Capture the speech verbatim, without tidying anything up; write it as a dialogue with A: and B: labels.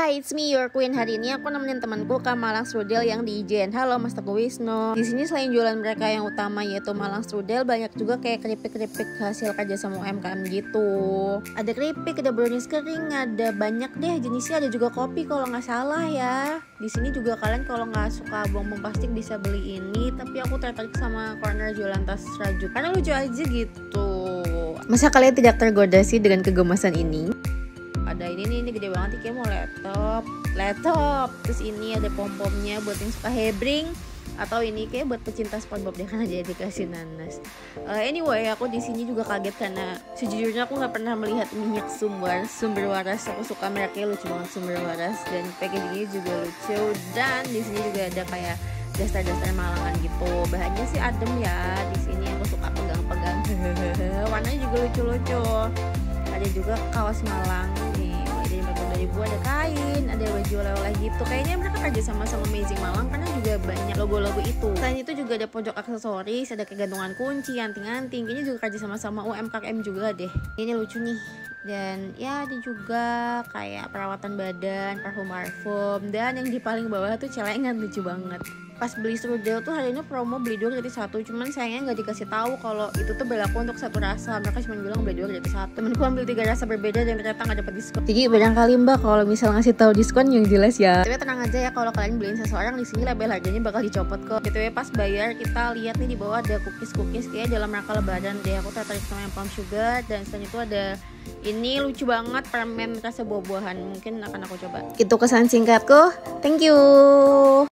A: Hai, it's me, your queen. Hari ini aku nemenin temanku ke Malang Strudel yang di Ijen. Halo Mas Teguh Wisnu. Di sini selain jualan mereka yang utama yaitu Malang Strudel, banyak juga kayak keripik-keripik hasil kerja sama U M K M gitu. Ada keripik, ada brownies kering, ada banyak deh jenisnya. Ada juga kopi kalau nggak salah ya. Di sini juga kalian kalau nggak suka buang-buang plastik bisa beli ini. Tapi aku tertarik sama corner jualan tas rajut karena lucu aja gitu. Masa kalian tidak tergoda sih dengan kegemasan ini? Ada ini nih, ini gede banget, kayak mau laptop laptop terus ini ada pom-pomnya buat yang suka hebring, atau ini kayak buat pecinta SpongeBob deh karena jadi dikasih nanas. Uh, anyway, aku di sini juga kaget karena sejujurnya aku nggak pernah melihat minyak sumber sumber waras. Aku suka mereknya, lucu banget sumber waras, dan packagingnya juga lucu. Dan di sini juga ada kayak daster-daster Malangan gitu. Bahannya sih adem ya. Di sini aku suka pegang-pegang. Warnanya juga lucu-lucu. Ada juga kaos Malang nih, dari lima puluh ribu, ada kain, ada baju oleh-oleh gitu. Kayaknya mereka kerja sama sama Amazing Malang karena juga banyak logo-logo itu. Selain itu juga ada pojok aksesoris, ada kegantungan kunci, anting-anting. Kayaknya juga kerja sama sama U M K M juga deh. Ini lucu nih. Dan ya ada juga kayak perawatan badan, parfum-parfum, dan yang di paling bawah tuh celengan, lucu banget. Pas beli strudel tuh hari ini promo beli dua gratis satu, cuman sayangnya nggak dikasih tahu kalau itu tuh berlaku untuk satu rasa. Mereka cuma bilang beli dua gratis satu. Temenku ambil tiga rasa berbeda dan ternyata nggak dapat diskon. Jadi barangkali mbak kalau misal ngasih tahu diskon yang jelas ya. Tapi tenang aja ya, kalau kalian beliin seseorang di sini label harganya bakal dicopot kok. Gitu ya, pas bayar kita lihat nih di bawah ada cookies-cookies kayak dalam rangka lebaran deh. Aku tertarik sama yang palm sugar, dan selain itu ada ini lucu banget permen rasa buah-buahan. Mungkin akan aku coba. Itu kesan singkatku. Thank you.